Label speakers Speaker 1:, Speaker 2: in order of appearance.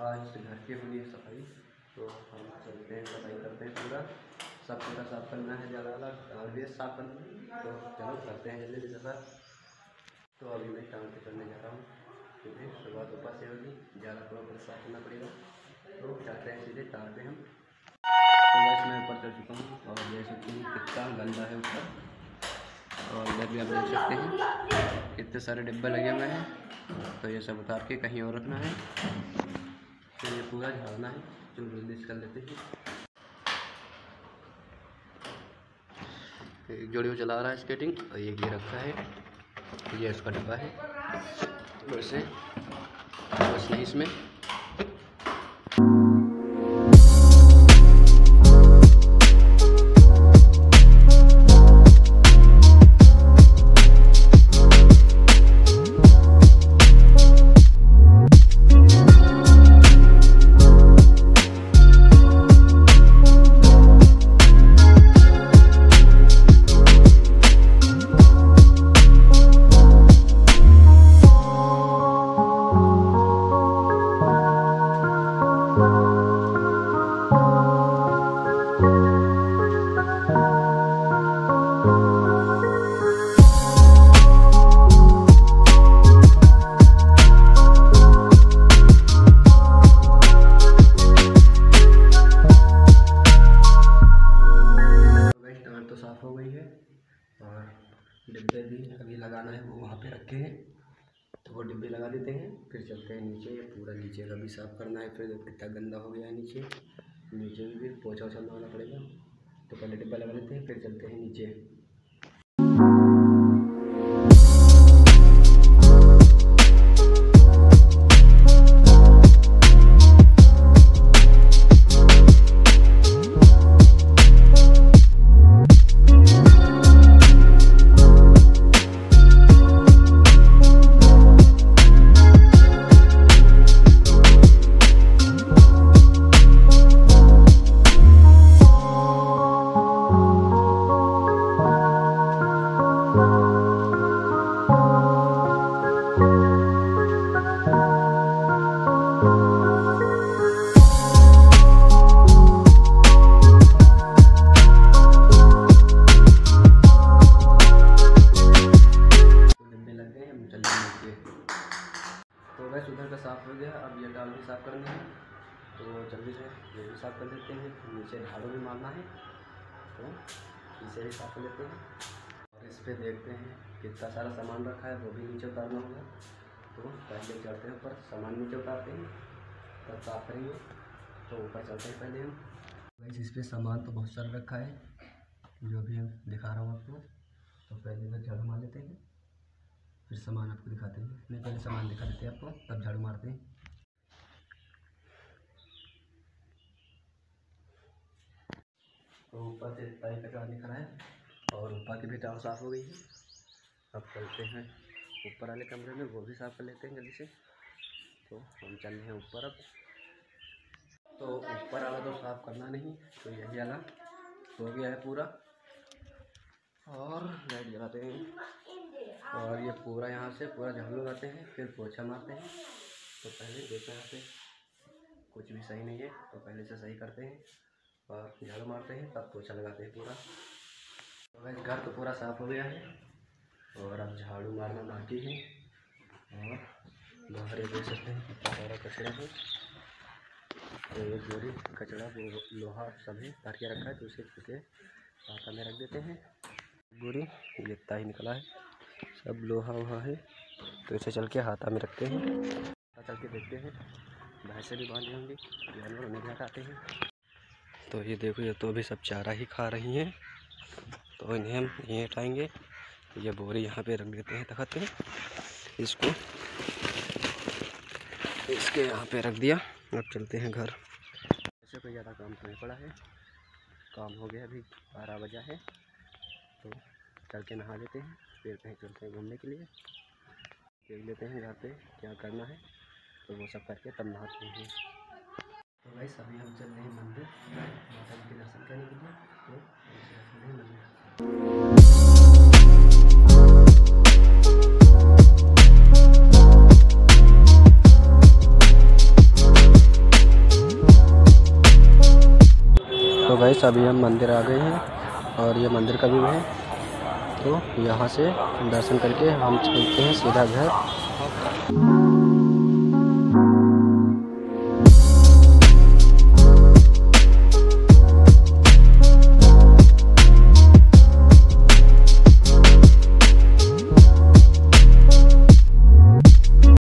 Speaker 1: आज घर की हुई है सफाई, तो हम चलते हैं सफाई करते हैं पूरा। सब पूरा साफ़ करना है, ज़्यादा और भी साफ़ करना है, तो चलो करते हैं जल्दी से सफाई। तो अभी मैं टाउन पे करने जा रहा हूँ क्योंकि शुरुआत ऊपर से होगी, ज़्यादा थोड़ा साफ़ करना पड़ेगा। तो चलते हैं सीधे तार पे हम। तो बस मैं ऊपर चल चुका हूँ और देख सकते हैं कितना गंदा है ऊपर, और इधर भी आप देख सकते हैं कितने सारे डिब्बे लगे हुए हैं। तो ये सब उतार के कहीं और रखना है, फिर ये पूरा झाड़ना है। जो जल्दी कर लेते हैं। एक जोड़ियों चला रहा है स्केटिंग, और ये रखा है, ये इसका डिब्बा है। वैसे बस नहीं इसमें हो गई है। और डिब्बे भी अभी लगाना है, वो वहाँ पे रखे हैं, तो वो डिब्बे लगा देते हैं। फिर चलते हैं नीचे, पूरा नीचे का भी साफ़ करना है। फिर कितना गंदा हो गया है नीचे भी पोछा वोछा लगाना पड़ेगा। तो पहले डिब्बा लगा लेते हैं, फिर चलते हैं नीचे। तो बस उधर का साफ़ हो गया, अब ये डाल भी साफ़ करनी है, तो जल्दी से ये भी साफ़ कर लेते हैं। नीचे झाड़ू भी मारना है, तो इसे भी साफ़ कर लेते हैं। और इस पर देखते हैं कितना सारा सामान रखा है, वो भी नीचे उतारना होगा। तो पहले चढ़ते हैं ऊपर, सामान नीचे उतारते हैं, तब साफ़ करेंगे। तो ऊपर चलते हैं पहले हम। वैसे इस पर सामान तो बहुत सारा रखा है, जो भी हम दिखा रहा हूँ आपको। तो पहले इधर झाड़ू मार लेते हैं, फिर सामान आपको दिखाते हैं। नहीं, पहले सामान दिखा देते हैं आपको, तब झाड़ू मारते हैं। तो ऊपर से इतना ही कचरा दिख रहा है, और ऊपर की भी टाल साफ़ हो गई है। अब चलते हैं ऊपर वाले कमरे में, वो भी साफ़ कर लेते हैं जल्दी से। तो हम चल रहे हैं ऊपर अब। तो ऊपर वाला तो साफ़ करना नहीं, तो यही वाला हो गया है पूरा। और लाइट जलाते हैं, और ये पूरा यहाँ से पूरा झाड़ू लगाते हैं, फिर पोछा मारते हैं। तो पहले देखो यहाँ पे कुछ भी सही नहीं है, तो पहले से सही करते हैं और झाड़ू मारते हैं, तब पोछा लगाते हैं पूरा। तो वैसे घर तो पूरा साफ़ हो गया है, और अब झाड़ू मारना बाकी है। और बाहर ये देख सकते हैं कितना सारा कचरा है। तो एक बोरी कचरा वो लोहा सभी भर के रखा है, तो उसे छुके हाथा में रख देते हैं। बोरी ये इतना ही निकला है, सब लोहा वोहा है, तो इसे चल के हाथा में रखते हैं। चल के देखते हैं, भैंसें भी बांधी होंगी, जानवर उन्हें हटाते हैं। तो ये देखो, ये तो अभी सब चारा ही खा रही हैं, तो इन्हें हम यहीं हटाएँगे। ये बोरी यहाँ पे रख देते हैं तख्त पे, इसको इसके यहाँ पे रख दिया। अब चलते हैं घर। ऐसे कोई ज़्यादा काम तो नहीं पड़ा है, काम हो गया, अभी 12 बजा है। तो चल के नहा लेते हैं, फिर कहीं चलते हैं घूमने के लिए। देख लेते हैं घर पे क्या करना है, तो वो सब करके तब नहाते हैं। तो भाई अभी हम चल रहे हैं मंदिर, माता जी के दर्शन करने के लिए। तो मंदिर फ्रेंड्स अभी हम मंदिर आ गए हैं और ये मंदिर का व्यू है। तो यहाँ से दर्शन करके हम चलते हैं सीधा घर।